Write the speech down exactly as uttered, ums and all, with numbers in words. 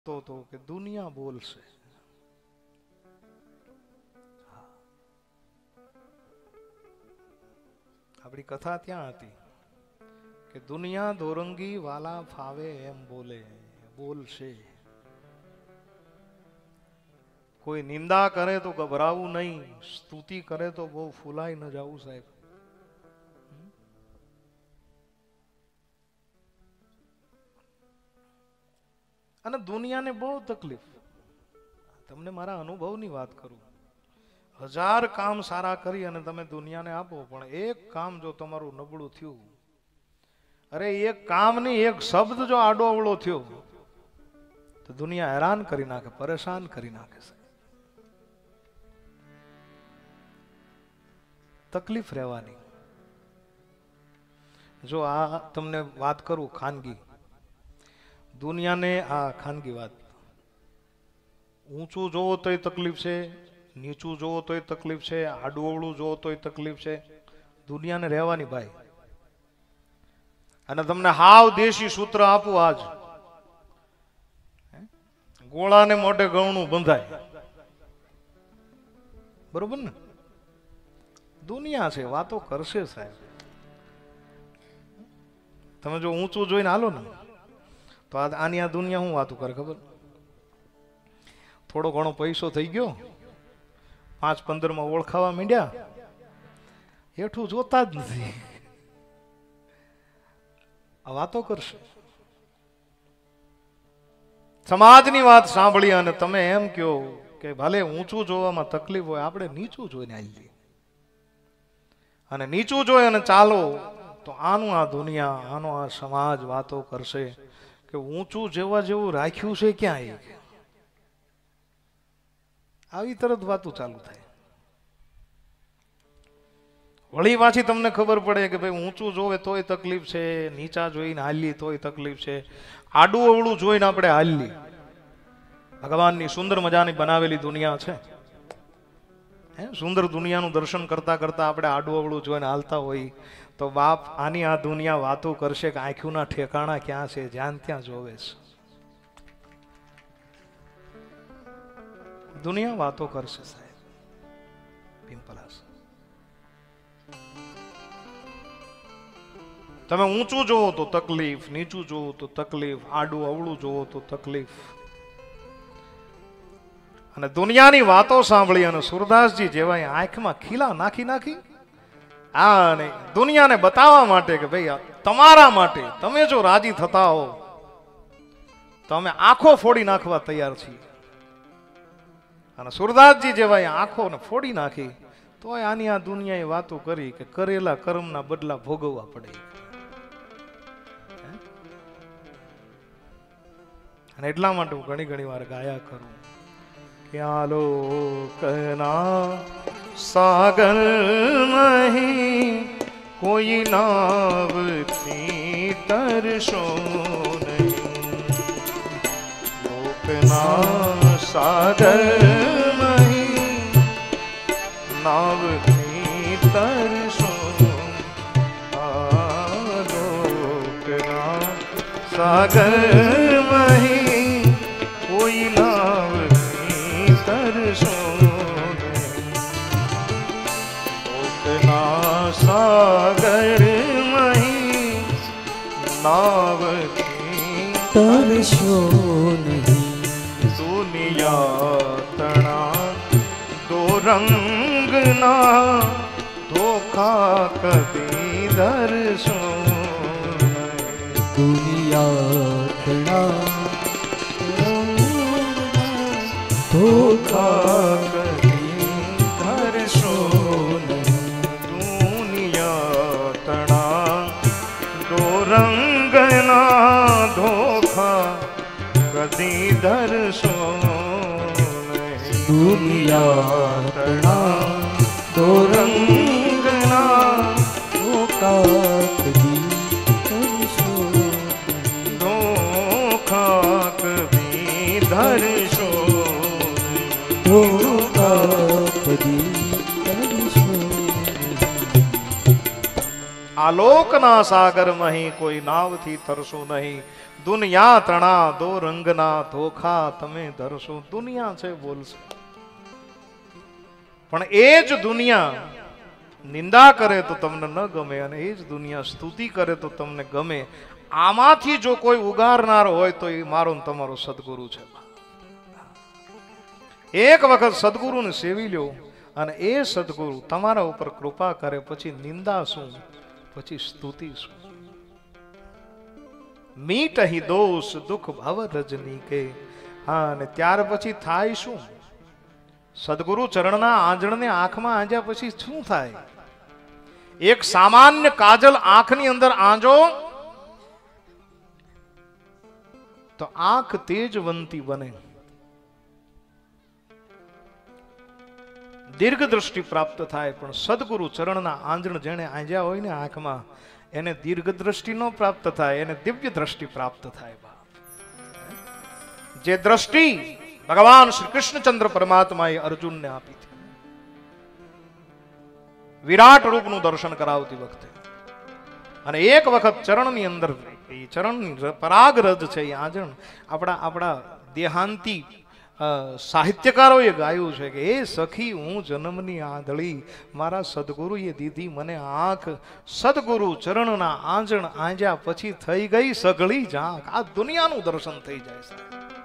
તો તો કે દુનિયા બોલશે. આપણી કથા ત્યાં હતી કે દુનિયા દોરંગી વાલા ફાવે એમ બોલે, બોલશે. કોઈ નિંદા કરે તો ગભરાવું નહીં, સ્તુતિ કરે તો બહુ ફૂલાઈ ન જાવું સાહેબ. અને દુનિયાને બહુ તકલીફ. તમને મારા અનુભવની વાત કરું, હજાર કામ સારા કરી અને તમે દુનિયાને આપો, પણ એક કામ જો તમારું નબળું થયું, અરે એક કામ નહીં, એક શબ્દ જો આડો અવળો થયો તો દુનિયા હેરાન કરી નાખે, પરેશાન કરી નાખે છે. તકલીફ રહેવાની. જો આ તમને વાત કરું ખાનગી, દુનિયાને આ ખાનગી વાત, ઊંચું જોવો તોય તકલીફ છે, નીચું જોવો તોય તકલીફ છે, આડું અવળું જોવો તોય તકલીફ છે. દુનિયાને રહેવાની ભાઈ. અને તમને હાવ દેશી સૂત્ર આપું, આજ ગોળાને મોઢે ગળું બંધાય, બરોબર ને? દુનિયા છે, વાતો કરશે સાહેબ. તમે જો ઊંચું જોઈને હાલો ને તો આની આ દુનિયા હું વાતું કરે ખબર? થોડો ઘણો પૈસો થઈ ગયો, પાંચ પંદર માં ઓળખાવા માંડ્યા, હેઠું જોતા જ નથી, આ વાતો કરશે. સમાજની વાત સાંભળી અને તમે એમ કહો કે ભલે ઊંચું જોવામાં તકલીફ હોય, આપણે નીચું જોઈને આવીએ. અને નીચું જોઈ અને ચાલો તો આનું આ દુનિયા, આનો આ સમાજ વાતો કરશે કે ઊંચું જેવા જેવું રાખ્યું છે ક્યાં. આવી તરત વાતો ચાલુ થાય. વળી પાછી તમને ખબર પડે કે ભાઈ ઊંચું જોવે તોય તકલીફ છે, નીચા જોઈને હાલી તોય તકલીફ છે, આડું અવળું જોઈને આપણે હાલી. ભગવાનની સુંદર મજાની બનાવેલી દુનિયા છે, હે, સુંદર દુનિયાનું દર્શન કરતા કરતા આપણે આડું અવળું જોઈને હાલતા હોય તો બાપ આની આ દુનિયા વાતો કરશે કે આંખોના ઠેકાણા ક્યાં છે, જ્યાં ત્યાં જોવે છે. દુનિયા વાતો કરશે સાહેબ. પિંપલાસ, તમે ઊંચું જોવો તો તકલીફ, નીચું જોવો તો તકલીફ, આડું અવળું જોવો તો તકલીફ. અને દુનિયાની વાતો સાંભળી અને સુરદાસજી જેવા આંખમાં ખીલા નાખી નાખી આ ને દુનિયાને બતાવવા માટે કે ભાઈ તમારા માટે તમે જો રાજી થતા હો તો અમે આંખો ફોડી નાખવા તૈયાર છીએ. અને સુરદાસજી જેવા આંખોને ફોડી નાખી તો આની આ દુનિયાએ વાતો કરી કે કરેલા કર્મના બદલા ભોગવવા પડે. અને એટલા માટે હું ઘણી ઘણી વાર ગાયા કરું કે આલોકના સાગર નહીં કોઈ નાવથી તરશો નહીં, લોકના સાગર નહીં નાવથી તરશો, આલોકના સાગર નહીં કોઈ નાવથી તરશો, સાગર મહી નાવથી તરશો નહીં. દુનિયા તણા દો રંગના ધોખા કદી ધરશો નહીં. દુનિયા તણા ધોખા કદી ધરશો રંગના ધોખા કદી ધરશો નહીં. દુનિયા તણા દો રંગના ધોખા કદી ધરશો, ધોખા કદી ધરશો, ધોખા કદી ધરશો. આલોકના સાગર મહી કોઈ નાવથી તરશો નહીં, દુનિયા તણા દો રંગના ધોખા તમે ધરશો. દુનિયા છે બોલશે, પણ એ જ દુનિયા નિંદા કરે તો તમને ન ગમે અને એ જ દુનિયા સ્તુતિ કરે તો તમને ગમે. આમાંથી જો કોઈ ઉગારનાર હોય તો એ મારો ને તમારો સદગુરુ છે. એક વખત સદગુરુને સેવી લ્યો અને એ સદગુરુ તમારા ઉપર કૃપા કરે, પછી નિંદા શું, પછી સ્તુતિ શું. મીટ અહીં દોષ દુઃખ ભવ રજની કે. હા, અને ત્યાર પછી થાય શું? સદગુરુ ચરણના આંજણને આંખમાં આંજ્યા પછી શું થાય? એક સામાન્ય કાજલ આંખની અંદર આંજો તો આંખ તેજવંતી બને. દીર્ઘ દ્રષ્ટિ પ્રાપ્ત થાય, પણ સદગુરુ ચરણના આંજણ જેને આંજ્યા હોય ને આંખમાં, એને દીર્ઘ દ્રષ્ટિ નો પ્રાપ્ત થાય, એને દિવ્ય દ્રષ્ટિ પ્રાપ્ત થાય. જે દ્રષ્ટિ ભગવાન શ્રી કૃષ્ણચંદ્ર પરમાત્માએ અર્જુનને આપી હતી, વિરાટ રૂપનું દર્શન કરાવતી વખતે. અને એક વખત ચરણની અંદર એ ચરણની પરાગ રજ છે, એ આંજણ આપણા આપણા દેહાંતી સાહિત્યકારોએ ગાયું છે કે એ સખી હું જન્મની આંધળી, મારા સદગુરુએ દીધી મને આંખ. સદગુરુ ચરણના આંજણ આંજ્યા પછી થઈ ગઈ સઘળી ઝાંખ. આ દુનિયાનું દર્શન થઈ જાય છે.